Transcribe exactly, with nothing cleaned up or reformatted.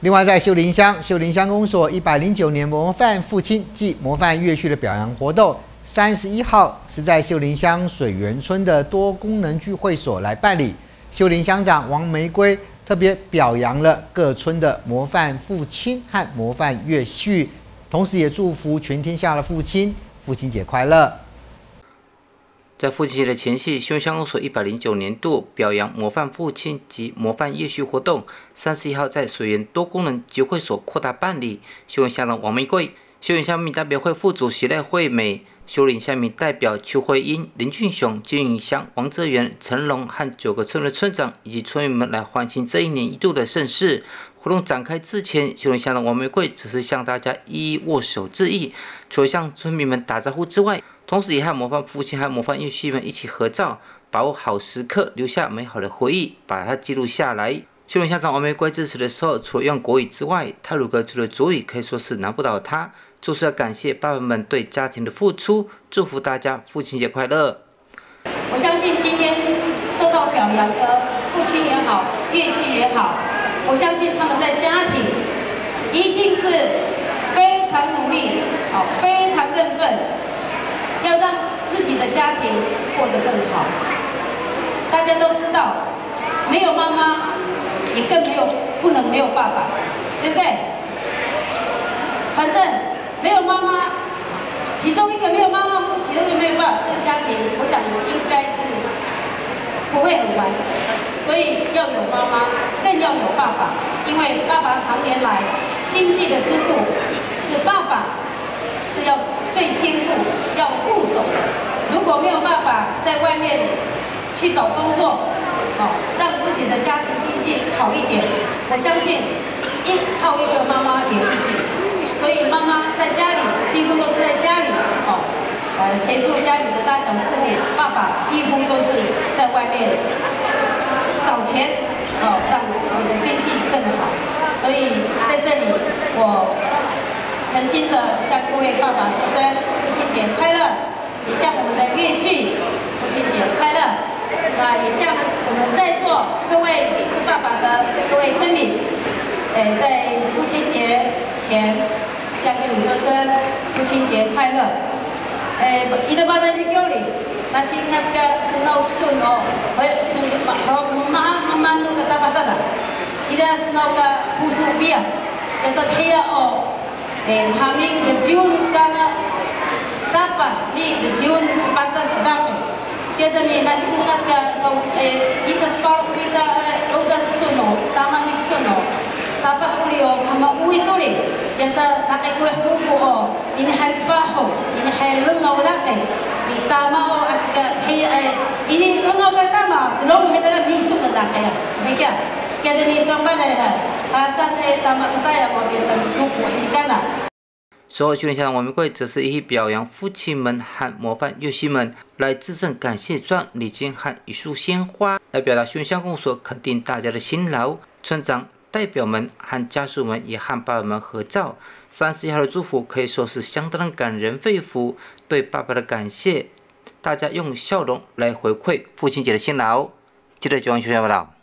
另外，在秀林乡秀林乡公所一百零九年模范父亲暨模范乐婿的表扬活动，三十一号是在秀林乡水源村的多功能聚会所来办理。秀林乡长王玫瑰特别表扬了各村的模范父亲和模范乐婿，同时也祝福全天下的父亲父亲节快乐。 在父亲节的前夕，秀林乡公所一百零九年度表扬模范父亲及模范乐婿活动，三十一号在水源多功能集会所扩大办理。秀林乡长王玫瑰、秀林乡民代表会副主席赖惠美、秀林乡民代表邱慧英、林俊雄、金云乡王泽元、陈龙和九个村的村长以及村民们来欢庆这一年一度的盛事。活动展开之前，秀林乡长王玫瑰只是向大家一一握手致意，除了向村民们打招呼之外， 同时也和模范父亲和模范乐婿们一起合照，把握好时刻，留下美好的回忆，把它记录下来。秀林乡长王玫瑰致辞的时候，除了用国语之外，太鲁阁族的族语可以说是难不倒他。就是要感谢爸爸们对家庭的付出，祝福大家父亲节快乐。 我相信今天受到表扬的父亲也好，乐婿也好，我相信他们在家庭一定是非常努力，哦，非常认份。 要让自己的家庭过得更好。大家都知道，没有妈妈，也更没有不能没有爸爸，对不对？反正没有妈妈，其中一个没有妈妈，或者其中一个没有爸爸，这个家庭，我想应该是不会很完整。所以要有妈妈，更要有爸爸，因为爸爸常年来经济的支柱是爸爸是要 最坚固、要固守的。如果没有爸爸在外面去找工作，哦，让自己的家庭经济好一点，我相信一靠一个妈妈也不行。所以妈妈在家里几乎都是在家里，哦，呃，协助家里的大小事务。爸爸几乎都是在外面找钱，哦，让自己的经济更好。所以在这里，我 诚心的向各位爸爸说声父亲节快乐，也向我们的乐婿父亲节快乐。那也向我们在座各位既是爸爸的各位村民，诶，在父亲节前向你们说声父亲节快乐。诶，伊的爸在你叫你，那是那个是那孙哦，和从和妈妈妈弄个啥巴的啦，伊的是那个不舒服啊，也是黑哦。 eh haming dejun kana sapa ni dejun batas dati kita ni nasi ungat ka so eh ita spal kita udan suno tama ni suno sapa ulio hama ui tuli yasa takai kue huku o ini hari baho ini hari lengau late ni tama o aska hei eh ini lengau ka tama long heda misuk na takaya mekia kita ni sampai dah Hasan eh tamak saya mau biarkan suku hingga 随后，秀林乡长王玫瑰则是以表扬父亲们和模范乐婿们来致赠感谢状、礼金和一束鲜花，来表达秀林乡公所肯定大家的辛劳。村长、代表们和家属们也和爸爸们合照。三十一号的祝福可以说是相当的感人肺腑，对爸爸的感谢，大家用笑容来回馈父亲节的辛劳。记得九万秀林报道。